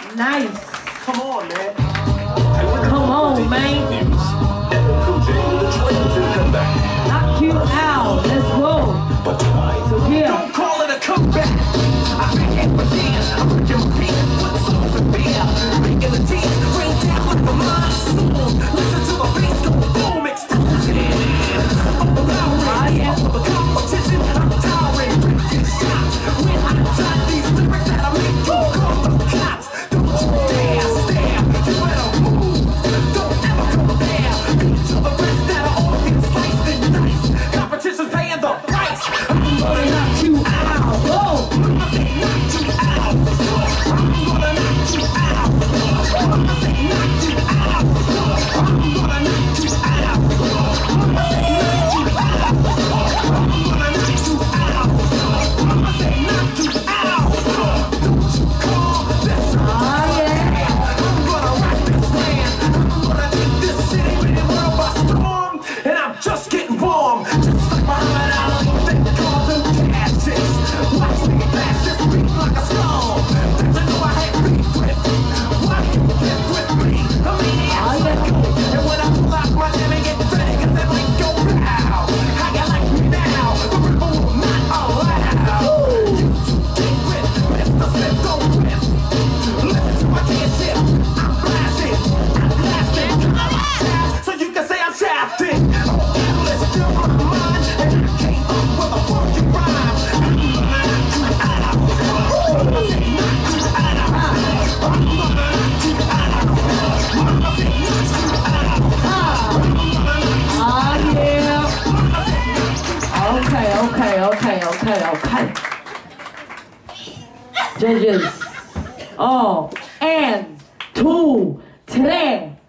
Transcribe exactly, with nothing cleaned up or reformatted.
Nice. Come on, man. Come on, man. Knock you out. Let's go. So here. Don't call it a comeback. I've been here for years. I'm working my penis, put songs in beer. Making the tears rain down like a monsoon. Listen to the bass go boom, explosion. Ah, yeah. The competition, I'm towering. Get shot. When I jot these lyrics that I make you call the cops. Don't you dare stare. You better move. Don't ever come there. Beat to the rest that are all get sliced and diced. Competition's paying the price. I'm gonna knock you out. Whoa. I say knock you out. I'm gonna knock you out. I say knock you out. I'm gonna knock you out. I say knock you out. I'm gonna knock you out. I say knock you out. Don't you call this a Ah, yeah. I'm gonna rock this land. I'm gonna take this city with the world by storm. And I'm just getting warm. Just like Muhammad Ali, they call them cashes. Watch me blast this beat like a storm. Don't you know I had beat with? Why you get with me? I mean, Ah, it's yeah. go. And when I pull out my jam and get ready, cause that might go loud. How you like me now? The ripple will not allow. You two get with Mister Smith, don't riff. Listen to my kid shit. I'm blasting. I'm blasting. So you can say I'm shafting. Let's fill my mind. And I came up with a funky rhyme. I'm gonna knock you out. I say knock you out. I'm gonna knock you out. I say knock you out. Ah, yeah. Okay, okay, okay, okay, okay. Judges. Oh, and two, three.